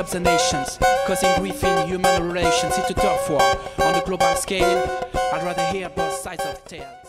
jobs and nations, causing grief in human relations. It's a tough war on the global scale. I'd rather hear both sides of the tale.